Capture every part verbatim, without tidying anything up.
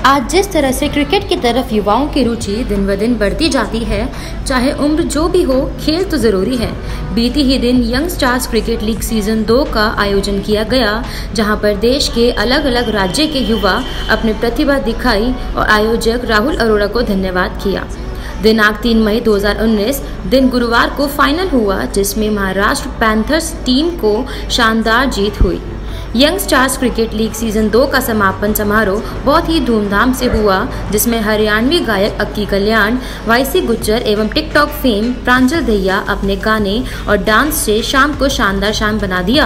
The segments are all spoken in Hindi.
आज जिस तरह से क्रिकेट की तरफ युवाओं की रुचि दिन ब दिन बढ़ती जाती है, चाहे उम्र जो भी हो, खेल तो ज़रूरी है। बीती ही दिन young stars cricket league season दो का आयोजन किया गया, जहां पर देश के अलग अलग राज्य के युवा अपनी प्रतिभा दिखाई और आयोजक राहुल अरोड़ा को धन्यवाद किया। दिनांक तीन मई दो हज़ार उन्नीस दिन गुरुवार को फाइनल हुआ, जिसमें महाराष्ट्र पैंथर्स टीम को शानदार जीत हुई। Young stars cricket league season दो का समापन समारोह बहुत ही धूमधाम से हुआ, जिसमें हरियाणवी गायक अक्की कल्याण, वाईसी गुज्जर एवं टिकटॉक फेम प्रांजल दहिया अपने गाने और डांस से शाम को शानदार शाम बना दिया।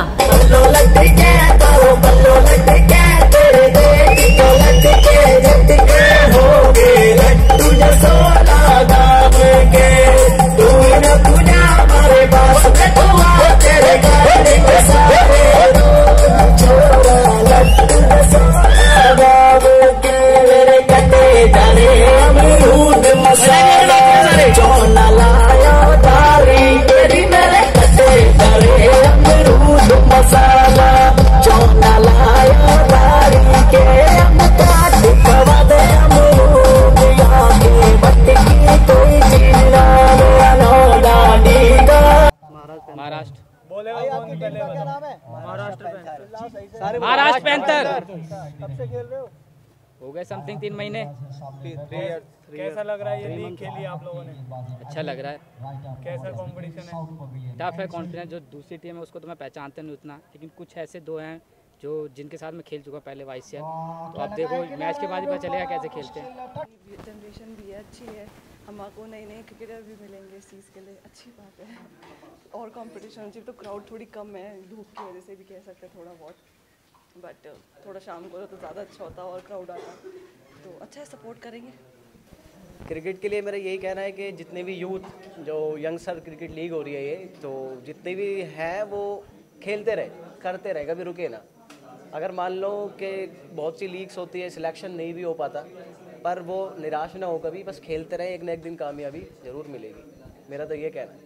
महाराष्ट्र बोले भाई, आपकी टीम का क्या नाम है? महाराष्ट्र पैंथर। महाराष्ट्र पैंथर। कब से खेल रहे हो? हो गए समथिंग तीन महीने। कैसा लग रहा है ये लीग खेली आप लोगों ने? अच्छा लग रहा है। कैसा कंपटीशन है? टफ है कॉन्फिडेंस। जो दूसरी टीम है उसको तो मैं पहचानता नहीं उतना, लेकिन कुछ ऐसे दो हैं जो जिनके साथ मैं खेल चुका पहले वाइस। तो अब देखो मैच के बाद ही पता चलेगा कैसे खेलते हैं। जनरेशन भी है, अच्छी है। हमको नए नए क्रिकेटर भी मिलेंगे इस चीज़ के लिए, अच्छी बात है। और कंपटीशन चाहिए तो क्राउड थोड़ी कम है, धूप की वजह से भी कह सकते हैं थोड़ा बहुत, बट थोड़ा शाम को तो ज़्यादा अच्छा होता और क्राउड आता तो अच्छा है, सपोर्ट करेंगे। क्रिकेट के लिए मेरा यही कहना है कि जितने भी यूथ जो यंगस्टर क्रिकेट लीग हो रही है ये, तो जितने भी हैं वो खेलते रहे, करते रहे, कभी रुके ना। अगर मान लो कि बहुत सी लीग्स होती है, सिलेक्शन नहीं भी हो पाता, पर वो निराश ना हो कभी, बस खेलते रहे, एक न एक दिन कामयाबी ज़रूर मिलेगी। मेरा तो ये कहना है।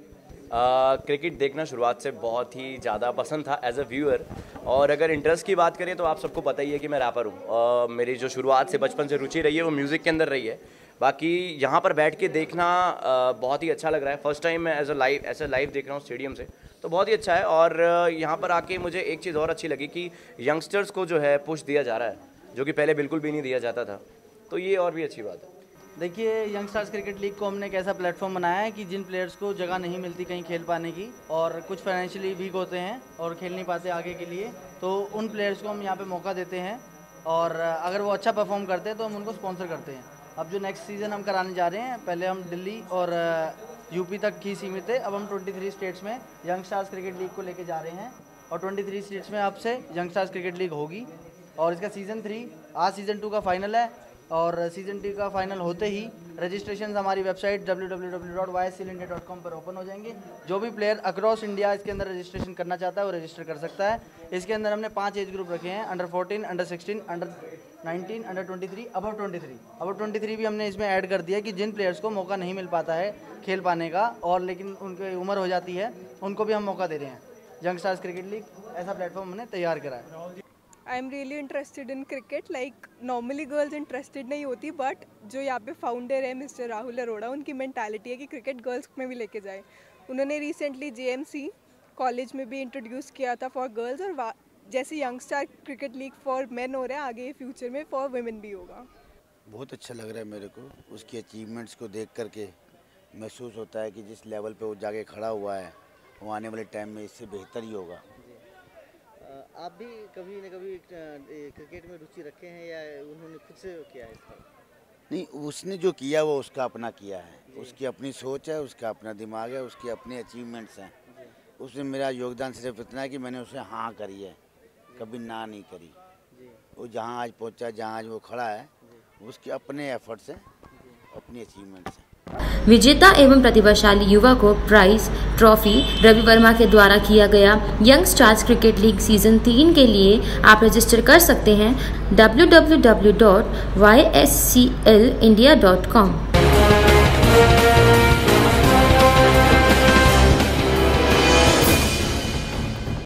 क्रिकेट देखना शुरुआत से बहुत ही ज़्यादा पसंद था एज अ व्यूअर, और अगर इंटरेस्ट की बात करें तो आप सबको पता ही है कि मैं रैपर हूँ। मेरी जो शुरुआत से बचपन से रुचि रही है वो म्यूज़िक के अंदर रही है। बाकी यहाँ पर बैठ के देखना आ, बहुत ही अच्छा लग रहा है। फर्स्ट टाइम मैं एज अ लाइव ऐसे लाइव देख रहा हूँ स्टेडियम से, तो बहुत ही अच्छा है। और यहाँ पर आके मुझे एक चीज़ और अच्छी लगी कि यंगस्टर्स को जो है पुश दिया जा रहा है, जो कि पहले बिल्कुल भी नहीं दिया जाता था, तो ये और भी अच्छी बात है। देखिए, यंग स्टार्स क्रिकेट लीग को हमने एक ऐसा प्लेटफॉर्म बनाया है कि जिन प्लेयर्स को जगह नहीं मिलती कहीं खेल पाने की, और कुछ फाइनेंशियली वीक होते हैं और खेल नहीं पाते आगे के लिए, तो उन प्लेयर्स को हम यहाँ पे मौका देते हैं, और अगर वो अच्छा परफॉर्म करते हैं तो हम उनको स्पॉन्सर करते हैं। अब जो नेक्स्ट सीज़न हम कराने जा रहे हैं, पहले हम दिल्ली और यूपी तक ही सीमित थे, अब हम तेईस स्टेट्स में यंग स्टार्स क्रिकेट लीग को लेके जा रहे हैं, और तेईस स्टेट्स में अब से यंग स्टार्स क्रिकेट लीग होगी। और इसका सीज़न थ्री, आज सीज़न टू का फाइनल है, और सीज़न टू का फाइनल होते ही रजिस्ट्रेशन हमारी website W W W dot Y S L India dot com पर ओपन हो जाएंगे। जो भी प्लेयर अक्रॉस इंडिया इसके अंदर रजिस्ट्रेशन करना चाहता है वो रजिस्टर कर सकता है। इसके अंदर हमने पांच एज ग्रुप रखे हैं, under fourteen, under sixteen, under nineteen, under twenty three, above twenty three. Above twenty three भी हमने इसमें ऐड कर दिया कि जिन प्लेयर्स को मौका नहीं मिल पाता है खेल पाने का, और लेकिन उनकी उम्र हो जाती है, उनको भी हम मौका दे रहे हैं। यंग स्टार्स क्रिकेट लीग ऐसा प्लेटफॉर्म हमने तैयार करा है। I am really interested in cricket. Like normally girls interested नहीं होती, बट जो यहाँ पे फाउंडर है मिस्टर राहुल अरोड़ा, उनकी मेंटालिटी है कि क्रिकेट गर्ल्स में भी लेके जाए। उन्होंने recently J M C college में भी इंट्रोड्यूस किया था फॉर गर्ल्स, और जैसे young star cricket league for men हो रहा है, आगे फ्यूचर में फॉर वुमेन भी होगा। बहुत अच्छा लग रहा है मेरे को, उसकी अचीवमेंट्स को देख करके महसूस होता है कि जिस लेवल पे वो जाके खड़ा हुआ है, वो आने वाले टाइम में इससे बेहतर ही होगा। आप भी कभी न कभी क्रिकेट में रुचि रखे हैं या उन्होंने खुद से किया है इसका? नहीं, उसने जो किया वो उसका अपना किया है, उसकी अपनी सोच है, उसका अपना दिमाग है, उसकी अपनी अचीवमेंट्स हैं। उसमें मेरा योगदान सिर्फ इतना है कि मैंने उसे हाँ करी है, कभी ना नहीं करी। वो जहाँ आज पहुँचा, जहाँ आज वो खड़ा है, उसके अपने एफर्ट्स हैं, अपनी अचीवमेंट्स हैं। विजेता एवं प्रतिभाशाली युवा को प्राइज ट्रॉफी रवि वर्मा के द्वारा किया गया young stars cricket league season तीन के लिए आप रजिस्टर कर सकते हैं W W W dot Y S C L India dot com.